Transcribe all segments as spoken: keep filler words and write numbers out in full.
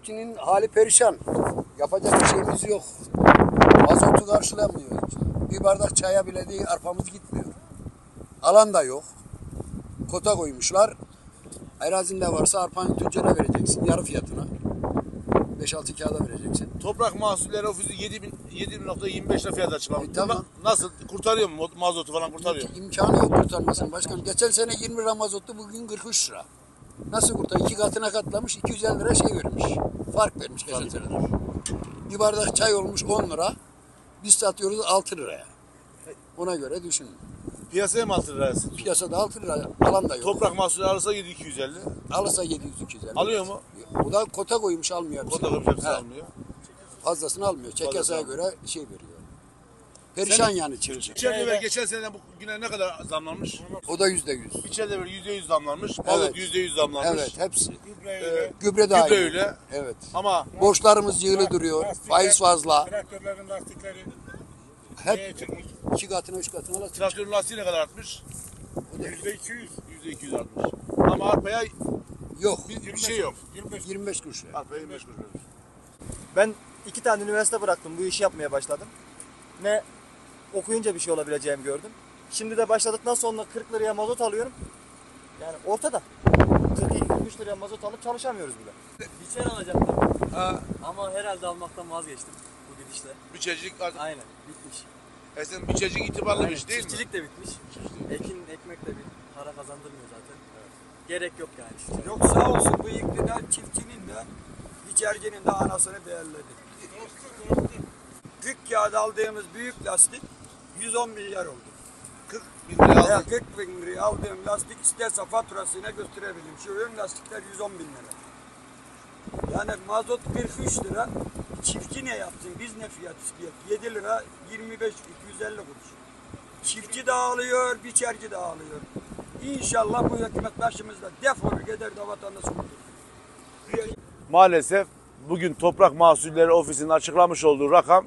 Çiftçinin hali perişan. Yapacak bir şeyimiz yok. Mazotu karşılamıyor. Bir bardak çaya bile değil, arpamız gitmiyor. Alan da yok. Kota koymuşlar. Arazinde varsa arpanı tüccara vereceksin yarı fiyatına. beş altı kağıda vereceksin. Toprak Mahsulleri Ofisi yedi nokta yirmi beş lira fiyat açıklamış. E, tamam. Nasıl? Kurtarıyor mu? Mazotu falan kurtarıyor. İmkanı yok kurtarmasın başkanım. Geçen sene yirmi lira mazottu, bugün kırk üç lira. Nasıl kurtar? İki katına katlamış, iki yüz elli lira şey vermiş. Fark vermiş geçen sene. Bir bardak çay olmuş on lira. Biz satıyoruz altı liraya. Ona göre düşünün. Piyasaya mı altı liraya satıyor? Piyasada altı lira, alan da yok. Toprak Mahsulleri alırsa yedi iki yüz elli. Alırsa yedi yüz iki yüz elli. Alıyor mu? O da kota koymuş, almıyor. Kota koymuş, hepsi almıyor. Fazlasını almıyor. Çek Fazlasını yasaya göre şey veriyor. Perişan Sen, yani çiftçi. İçeride ver geçen seneden bugüne ne kadar zamlanmış? O da yüzde yüz. İçeride ver yüzde yüz zamlanmış. Mazot yüzde yüz zamlanmış. Evet, hepsi. Ee, Gübre de gübre aynı. öyle. Evet. Ama Borçlarımız yığılı duruyor. Faiz fazla. Traktörlerin lastikleri Hep iki katına, üç katına lastik. traktörün lastiği ne kadar artmış? yüzde iki yüz. Yüzde iki yüz artmış. Ama arpaya Yok. bir, bir şey yok. yirmi beş kuruş. Arpaya yirmi beş kuruş vermiş. Ben iki tane üniversite bıraktım. Bu işi yapmaya başladım. Ne okuyunca bir şey olabileceğimi gördüm. Şimdi de başladıktan sonra kırk liraya mazot alıyorum. Yani ortada. kırk iki kırk üç liraya mazot alıp çalışamıyoruz bile. Biçer alacaktım Ha, ama herhalde almaktan vazgeçtim bu gidişle. biçecilik artık. Aynen bitmiş. E sen biçecilik itibarlı bir Aynen, iş değil mi? çiftçilik de bitmiş. Ekin ekmek de bir para kazandırmıyor zaten. Gerek yok yani çiftçilik. Yok sağ olsun bu iktidar çiftçinin de biçercinin de anasını değerledi. kırk kağıda aldığımız büyük lastik yüz on milyar oldu. kırk bin lira Veya aldık. kırk bin liraya aldığım lastik isterse faturasına gösterebilirim. Şu ön lastikler yüz on bin lira. Yani mazot kırk üç lira. Çiftçi ne yapsın? Biz ne fiyat istiyor? yedi lira yirmi beş iki yüz elli kuruş. Çiftçi de ağlıyor, biçerci de ağlıyor. İnşallah bu hükümet başımızda defolur gider de vatandaş kurtulur. Maalesef bugün Toprak Mahsulleri Ofisi'nin açıklamış olduğu rakam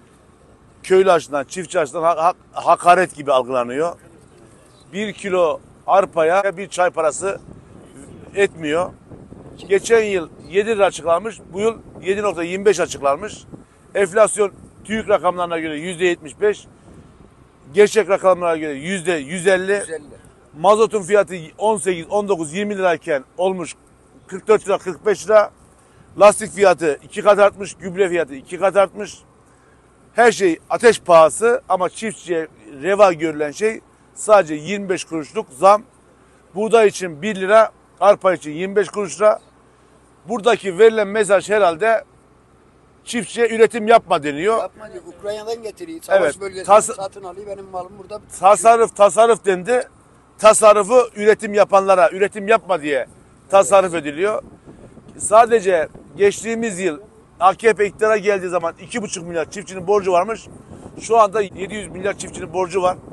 köylü açısından, çiftçi açısından ha- ha- hakaret gibi algılanıyor. Bir kilo arpaya bir çay parası etmiyor. Geçen yıl yedi lira açıklanmış, bu yıl yedi nokta yirmi beş açıklanmış. Enflasyon TÜİK rakamlarına göre yüzde yetmiş beş, gerçek rakamlara göre yüzde yüz elli. yüz elli. Mazotun fiyatı on sekiz, on dokuz, yirmi lirayken olmuş kırk dört lira, kırk beş lira. Lastik fiyatı iki kat artmış, gübre fiyatı iki kat artmış. Her şey ateş pahası ama çiftçiye reva görülen şey sadece yirmi beş kuruşluk zam. Buğday için bir lira, arpa için yirmi beş kuruş lira. Buradaki verilen mesaj herhalde çiftçiye üretim yapma deniyor. Yapma diyor. Ukrayna'dan getiriyor. Savaş Evet, bölgesinden tas- satın alıyor. Benim malım burada. Tasarruf tasarruf dendi. Tasarrufu üretim yapanlara üretim yapma diye tasarruf ediliyor. Sadece geçtiğimiz yıl A K P iktidara geldiği zaman iki buçuk milyar çiftçinin borcu varmış. Şu anda yedi yüz milyar çiftçinin borcu var.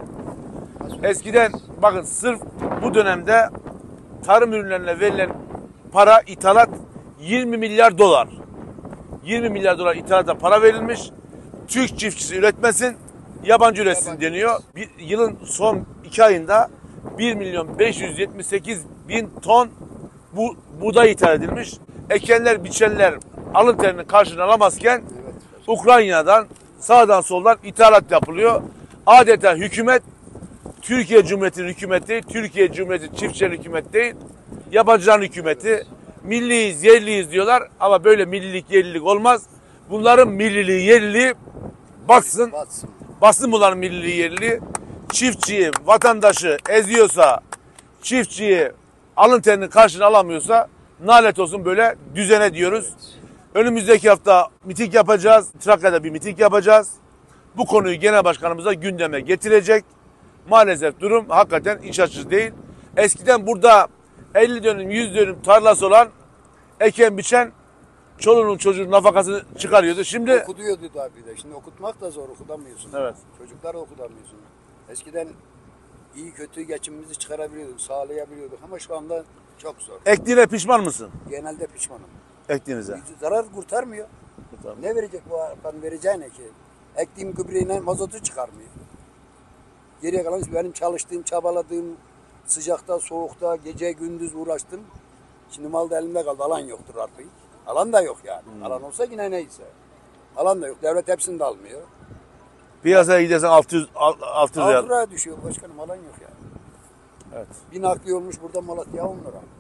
Eskiden bakın sırf bu dönemde tarım ürünlerine verilen para ithalat yirmi milyar dolar. yirmi milyar dolar ithalata para verilmiş. Türk çiftçisi üretmesin, yabancı üretsin deniyor. Bir, yılın son iki ayında bir milyon beş yüz yetmiş sekiz bin ton bu buğday ithal edilmiş. Ekenler, biçenler alın terini karşılığını alamazken Ukrayna'dan sağdan soldan ithalat yapılıyor. Adeta hükümet Türkiye Cumhuriyeti'nin hükümeti değil, Türkiye Cumhuriyeti çiftçilerin hükümeti değil, yabancıların hükümeti. Milliyiz, yerliyiz diyorlar ama böyle millilik, yerlilik olmaz. Bunların milliliği, yerliliği batsın. Batsın. Basın bunların milliliği, yerliliği. Çiftçiyi, vatandaşı eziyorsa, çiftçiyi alın terinin karşılığını alamıyorsa nalet olsun böyle düzene diyoruz. Önümüzdeki hafta miting yapacağız. Trakya'da bir miting yapacağız. Bu konuyu genel başkanımıza gündeme getirecek. Maalesef durum hakikaten iç açıcı değil. Eskiden burada elli dönüm, yüz dönüm tarlası olan eken biçen çoluğunun çocuğunun nafakasını çıkarıyordu. Şimdi Okutuyordu da bir de. Şimdi okutmak da zor. Okutamıyorsun. Evet. Çocukları okutamıyorsun. Eskiden iyi kötü geçimimizi çıkarabiliyorduk, sağlayabiliyorduk ama şu anda çok zor. ektiğine pişman mısın? Genelde pişmanım. Ektiğinize. Zarar kurtarmıyor. Kurtarmıyor. Ne verecek bu arpanın vereceğine ki? Ektiğim gübreyle mazotu çıkarmıyor. Geriye kalan benim çalıştığım, çabaladığım sıcakta, soğukta, gece gündüz uğraştım. Şimdi mal da elimde kaldı. Alan yoktur arpayı. Alan da yok yani. Alan olsa yine neyse. Alan da yok. Devlet hepsini de almıyor. Piyasaya gidersen altı yüz altı yüz altı lira. liraya düşüyor başkanım. Alan yok yani. Evet. Bir nakliye olmuş burada Malatya on lira.